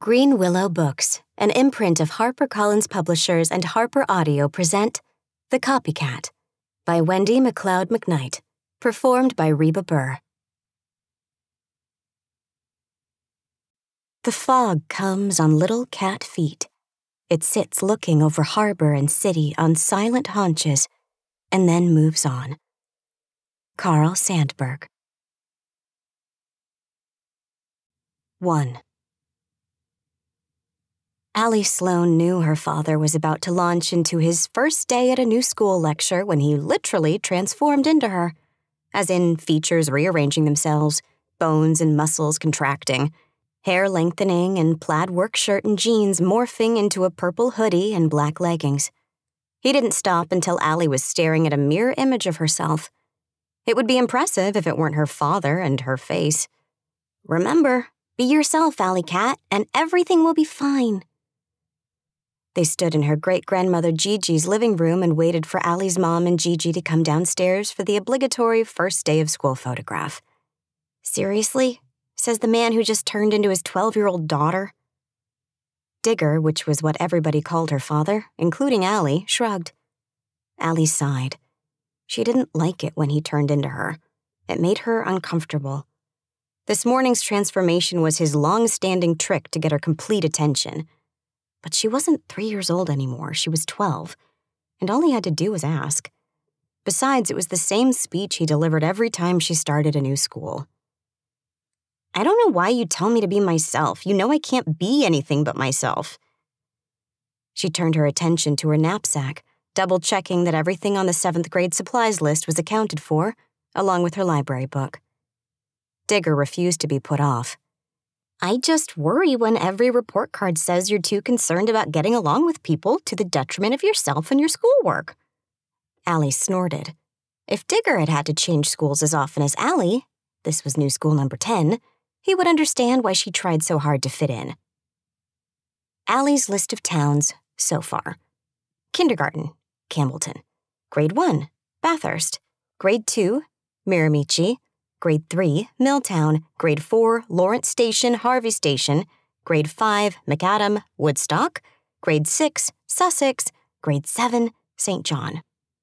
Green Willow Books, an imprint of HarperCollins Publishers and Harper Audio present The Copycat by Wendy McLeod MacKnight, performed by Reba Buhr. The fog comes on little cat feet. It sits looking over harbor and city on silent haunches, and then moves on. Carl Sandburg. 1. Allie Sloan knew her father was about to launch into his first day at a new school lecture when he literally transformed into her, as in features rearranging themselves, bones and muscles contracting, hair lengthening, and plaid work shirt and jeans morphing into a purple hoodie and black leggings. He didn't stop until Allie was staring at a mirror image of herself. It would be impressive if it weren't her father and her face. Remember, be yourself, Alley Cat, and everything will be fine. They stood in her great-grandmother Gigi's living room and waited for Allie's mom and Gigi to come downstairs for the obligatory first day of school photograph. Seriously? Says the man who just turned into his 12-year-old daughter. Digger, which was what everybody called her father, including Allie, shrugged. Allie sighed. She didn't like it when he turned into her. It made her uncomfortable. This morning's transformation was his long-standing trick to get her complete attention. But she wasn't 3 years old anymore, she was 12, and all he had to do was ask. Besides, it was the same speech he delivered every time she started a new school. I don't know why you tell me to be myself. You know I can't be anything but myself. She turned her attention to her knapsack, double-checking that everything on the 7th grade supplies list was accounted for, along with her library book. Digger refused to be put off. I just worry when every report card says you're too concerned about getting along with people to the detriment of yourself and your schoolwork. Allie snorted. If Digger had had to change schools as often as Allie, this was new school number 10, he would understand why she tried so hard to fit in. Allie's list of towns so far. Kindergarten, Campbellton. Grade 1, Bathurst. Grade 2, Miramichi. Grade 3, Milltown. Grade 4, Lawrence Station, Harvey Station. Grade 5, McAdam, Woodstock. Grade 6, Sussex. Grade 7, St. John.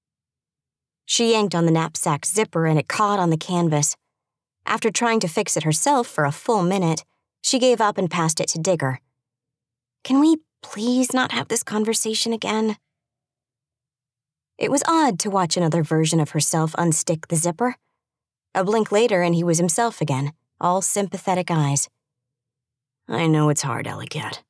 She yanked on the knapsack zipper and it caught on the canvas. After trying to fix it herself for a full minute, she gave up and passed it to Digger. Can we please not have this conversation again? It was odd to watch another version of herself unstick the zipper. A blink later and he was himself again, all sympathetic eyes. I know it's hard, Alley Cat.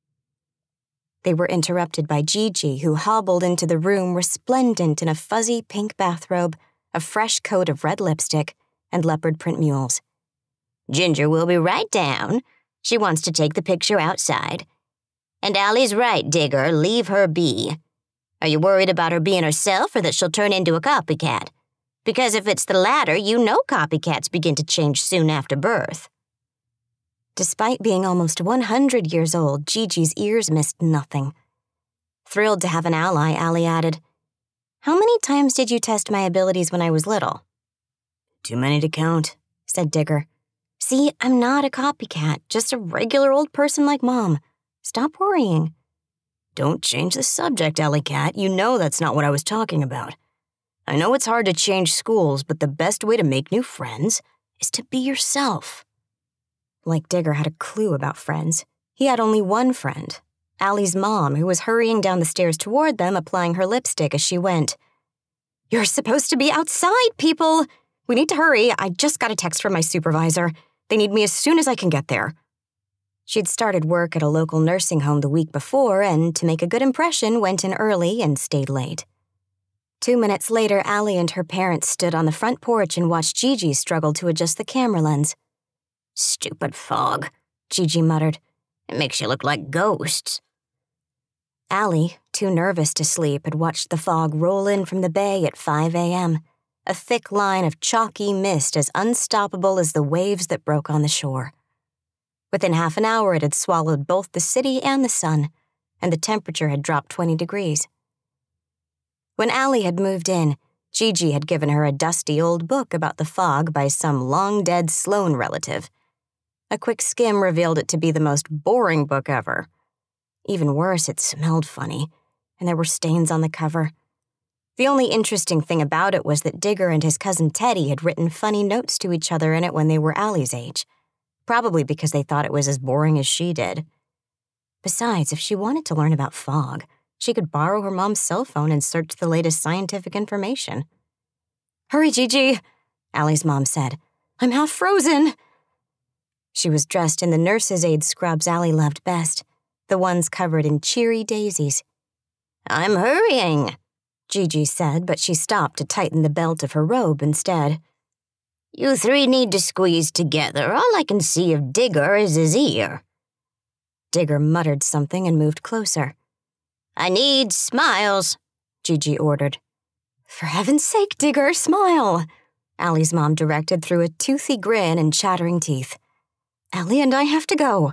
They were interrupted by Gigi, who hobbled into the room resplendent in a fuzzy pink bathrobe, a fresh coat of red lipstick, and leopard print mules. Ginger will be right down. She wants to take the picture outside. And Allie's right, Digger, leave her be. Are you worried about her being herself or that she'll turn into a copycat? Because if it's the latter, you know copycats begin to change soon after birth. Despite being almost 100 years old, Gigi's ears missed nothing. Thrilled to have an ally, Allie added, How many times did you test my abilities when I was little? Too many to count, said Digger. See, I'm not a copycat, just a regular old person like Mom. Stop worrying. Don't change the subject, Alley Cat. You know that's not what I was talking about. I know it's hard to change schools, but the best way to make new friends is to be yourself. Like Digger had a clue about friends. He had only one friend, Allie's mom, who was hurrying down the stairs toward them, applying her lipstick as she went. You're supposed to be outside, people! We need to hurry. I just got a text from my supervisor. They need me as soon as I can get there. She'd started work at a local nursing home the week before and, to make a good impression, went in early and stayed late. 2 minutes later, Allie and her parents stood on the front porch and watched Gigi struggle to adjust the camera lens. Stupid fog, Gigi muttered. It makes you look like ghosts. Allie, too nervous to sleep, had watched the fog roll in from the bay at 5 a.m., a thick line of chalky mist as unstoppable as the waves that broke on the shore. Within half an hour, it had swallowed both the city and the sun, and the temperature had dropped 20 degrees. When Allie had moved in, Gigi had given her a dusty old book about the fog by some long-dead Sloan relative. A quick skim revealed it to be the most boring book ever. Even worse, it smelled funny, and there were stains on the cover. The only interesting thing about it was that Digger and his cousin Teddy had written funny notes to each other in it when they were Allie's age, probably because they thought it was as boring as she did. Besides, if she wanted to learn about fog, she could borrow her mom's cell phone and search the latest scientific information. "Hurry, Gigi," Allie's mom said. "I'm half frozen." She was dressed in the nurse's aide scrubs Allie loved best, the ones covered in cheery daisies. "I'm hurrying," Gigi said, but she stopped to tighten the belt of her robe instead. "You three need to squeeze together. All I can see of Digger is his ear." Digger muttered something and moved closer. "I need smiles," Gigi ordered. "For heaven's sake, Digger, smile," Allie's mom directed through a toothy grin and chattering teeth. "Allie and I have to go."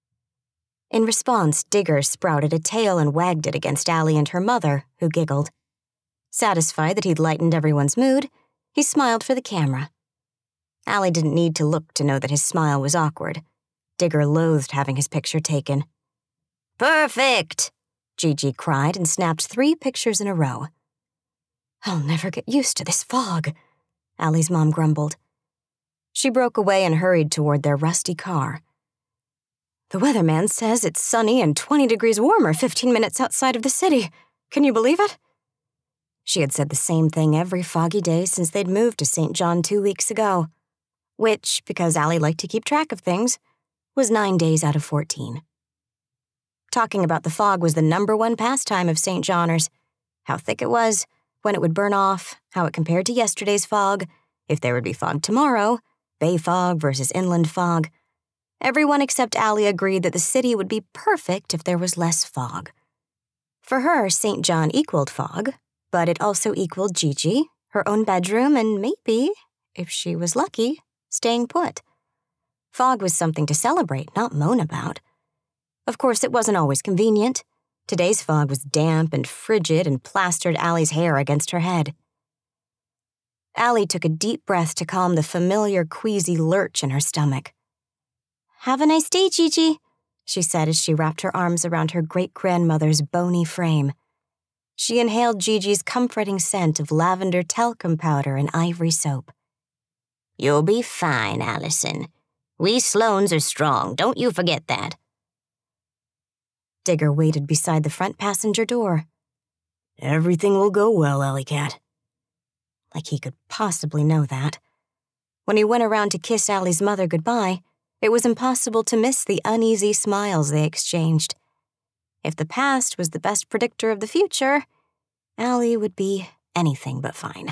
In response, Digger sprouted a tail and wagged it against Allie and her mother, who giggled. Satisfied that he'd lightened everyone's mood, he smiled for the camera. Allie didn't need to look to know that his smile was awkward. Digger loathed having his picture taken. "Perfect!" Gigi cried and snapped 3 pictures in a row. "I'll never get used to this fog," Allie's mom grumbled. She broke away and hurried toward their rusty car. "The weatherman says it's sunny and 20 degrees warmer 15 minutes outside of the city. Can you believe it?" She had said the same thing every foggy day since they'd moved to St. John 2 weeks ago, which, because Allie liked to keep track of things, was 9 days out of 14. Talking about the fog was the #1 pastime of St. Johners. How thick it was, when it would burn off, how it compared to yesterday's fog, if there would be fog tomorrow, bay fog versus inland fog. Everyone except Allie agreed that the city would be perfect if there was less fog. For her, St. John equaled fog, but it also equaled Gigi, her own bedroom, and maybe, if she was lucky, staying put. Fog was something to celebrate, not moan about. Of course, it wasn't always convenient. Today's fog was damp and frigid and plastered Allie's hair against her head. Allie took a deep breath to calm the familiar queasy lurch in her stomach. "Have a nice day, Gigi," she said as she wrapped her arms around her great-grandmother's bony frame. She inhaled Gigi's comforting scent of lavender talcum powder and ivory soap. "You'll be fine, Allison. We Sloanes are strong, don't you forget that." Digger waited beside the front passenger door. "Everything will go well, Alley Cat." Like he could possibly know that. When he went around to kiss Allie's mother goodbye, it was impossible to miss the uneasy smiles they exchanged. If the past was the best predictor of the future, Allie would be anything but fine.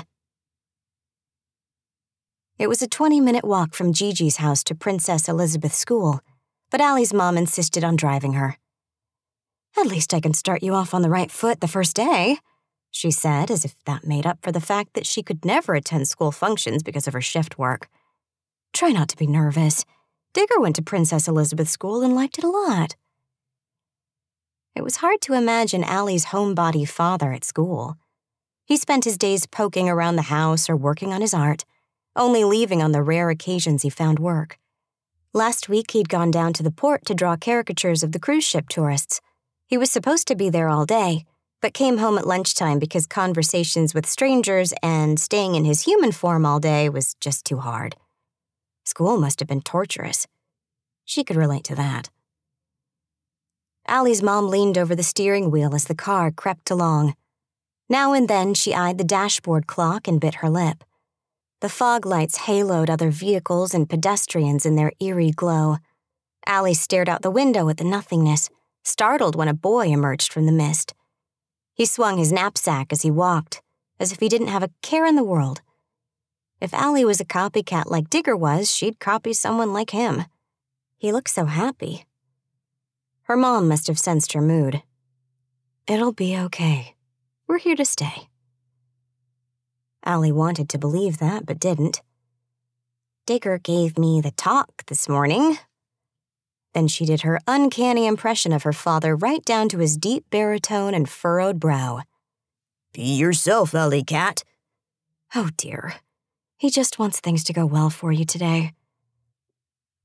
It was a 20-minute walk from Gigi's house to Princess Elizabeth's school, but Allie's mom insisted on driving her. "At least I can start you off on the right foot the first day," she said, as if that made up for the fact that she could never attend school functions because of her shift work. "Try not to be nervous. Digger went to Princess Elizabeth's school and liked it a lot." It was hard to imagine Allie's homebody father at school. He spent his days poking around the house or working on his art, only leaving on the rare occasions he found work. Last week, he'd gone down to the port to draw caricatures of the cruise ship tourists. He was supposed to be there all day, but came home at lunchtime because conversations with strangers and staying in his human form all day was just too hard. School must have been torturous. She could relate to that. Allie's mom leaned over the steering wheel as the car crept along. Now and then, she eyed the dashboard clock and bit her lip. The fog lights haloed other vehicles and pedestrians in their eerie glow. Allie stared out the window at the nothingness, startled when a boy emerged from the mist. He swung his knapsack as he walked, as if he didn't have a care in the world. If Allie was a copycat like Digger was, she'd copy someone like him. He looked so happy. Her mom must have sensed her mood. "It'll be okay. We're here to stay." Allie wanted to believe that, but didn't. "Digger gave me the talk this morning." Then she did her uncanny impression of her father right down to his deep baritone and furrowed brow. "Be yourself, Alley Cat." "Oh, dear. He just wants things to go well for you today."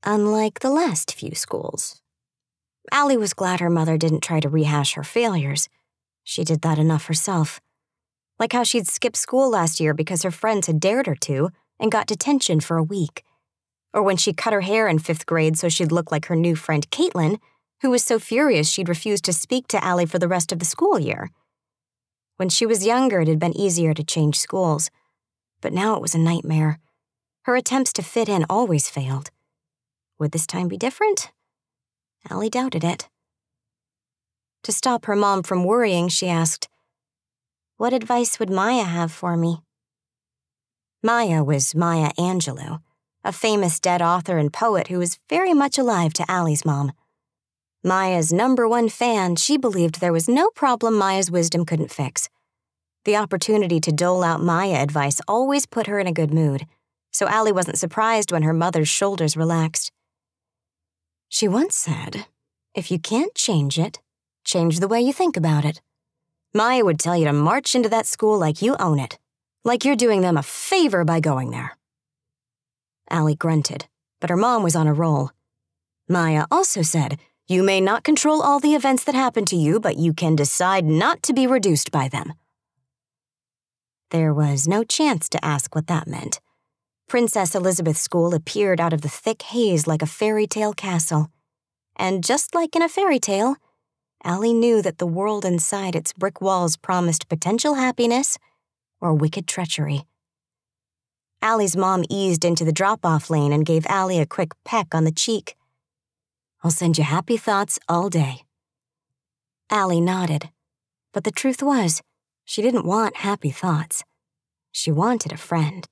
unlike the last few schools. Allie was glad her mother didn't try to rehash her failures. She did that enough herself. Like how she'd skipped school last year because her friends had dared her to and got detention for a week. Or when she cut her hair in 5th grade so she'd look like her new friend Caitlin, who was so furious she'd refused to speak to Allie for the rest of the school year. When she was younger, it had been easier to change schools. But now it was a nightmare. Her attempts to fit in always failed. Would this time be different? Allie doubted it. To stop her mom from worrying, she asked, "What advice would Maya have for me?" Maya was Maya Angelou, a famous dead author and poet who was very much alive to Allie's mom. Maya's #1 fan, she believed there was no problem Maya's wisdom couldn't fix. The opportunity to dole out Maya advice always put her in a good mood, so Allie wasn't surprised when her mother's shoulders relaxed. She once said, "If you can't change it, change the way you think about it." Maya would tell you to march into that school like you own it, like you're doing them a favor by going there. Allie grunted, but her mom was on a roll. Maya also said, "You may not control all the events that happen to you, but you can decide not to be reduced by them." There was no chance to ask what that meant. Princess Elizabeth School appeared out of the thick haze like a fairy tale castle. And just like in a fairy tale, Allie knew that the world inside its brick walls promised potential happiness or wicked treachery. Allie's mom eased into the drop-off lane and gave Allie a quick peck on the cheek. "I'll send you happy thoughts all day." Allie nodded, but the truth was, she didn't want happy thoughts. She wanted a friend.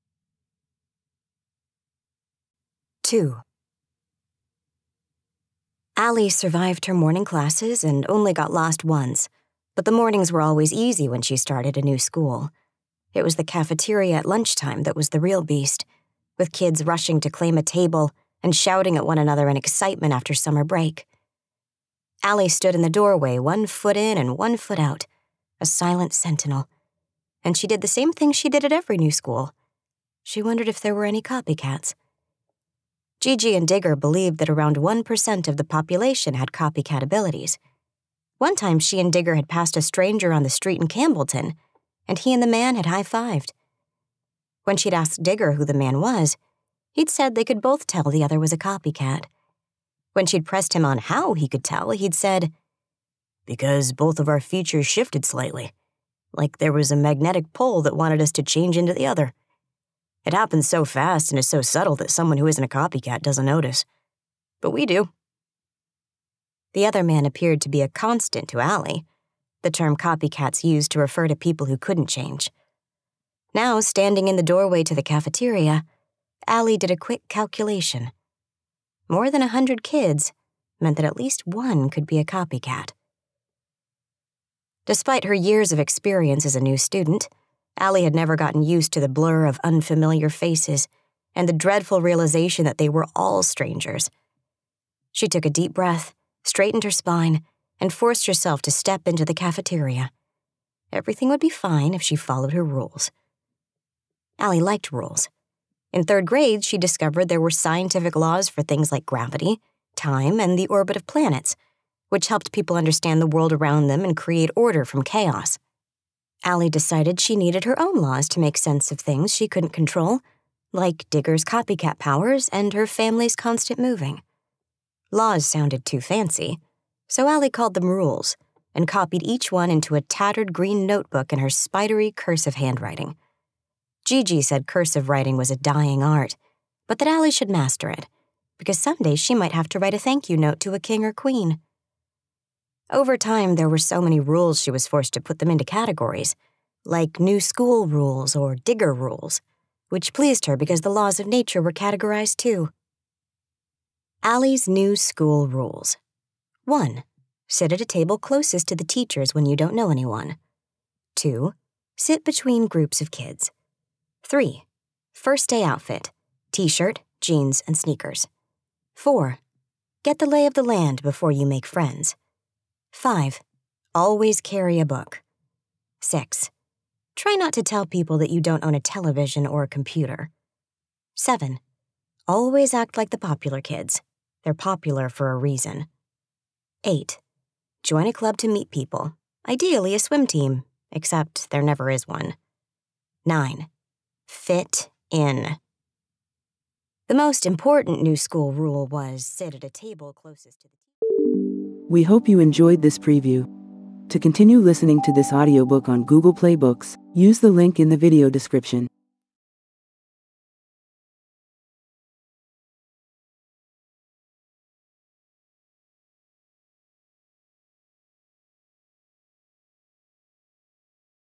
2. Allie survived her morning classes and only got lost once, but the mornings were always easy when she started a new school. It was the cafeteria at lunchtime that was the real beast, with kids rushing to claim a table and shouting at one another in excitement after summer break. Allie stood in the doorway, 1 foot in and 1 foot out, a silent sentinel, and she did the same thing she did at every new school. She wondered if there were any copycats. Gigi and Digger believed that around 1% of the population had copycat abilities. One time she and Digger had passed a stranger on the street in Campbellton, and he and the man had high-fived. When she'd asked Digger who the man was, he'd said they could both tell the other was a copycat. When she'd pressed him on how he could tell, he'd said, "Because both of our features shifted slightly, like there was a magnetic pole that wanted us to change into the other. It happens so fast and is so subtle that someone who isn't a copycat doesn't notice. But we do." The other man appeared to be a constant to Allie, the term copycats used to refer to people who couldn't change. Now, standing in the doorway to the cafeteria, Allie did a quick calculation. More than 100 kids meant that at least one could be a copycat. Despite her years of experience as a new student, Allie had never gotten used to the blur of unfamiliar faces and the dreadful realization that they were all strangers. She took a deep breath, straightened her spine, and forced herself to step into the cafeteria. Everything would be fine if she followed her rules. Allie liked rules. In 3rd grade, she discovered there were scientific laws for things like gravity, time, and the orbit of planets, which helped people understand the world around them and create order from chaos. Allie decided she needed her own laws to make sense of things she couldn't control, like Digger's copycat powers and her family's constant moving. Laws sounded too fancy, so Allie called them rules and copied each one into a tattered green notebook in her spidery cursive handwriting. Gigi said cursive writing was a dying art, but that Allie should master it, because someday she might have to write a thank you note to a king or queen. Over time, there were so many rules she was forced to put them into categories, like new school rules or Digger rules, which pleased her because the laws of nature were categorized too. Allie's new school rules. 1. Sit at a table closest to the teachers when you don't know anyone. 2. Sit between groups of kids. 3. First day outfit, t-shirt, jeans, and sneakers. 4. Get the lay of the land before you make friends. 5. Always carry a book. 6. Try not to tell people that you don't own a television or a computer. 7. Always act like the popular kids. They're popular for a reason. 8. Join a club to meet people, ideally a swim team, except there never is one. 9. Fit in. The most important new school rule was sit at a table closest to the... We hope you enjoyed this preview. To continue listening to this audiobook on Google Play Books, use the link in the video description.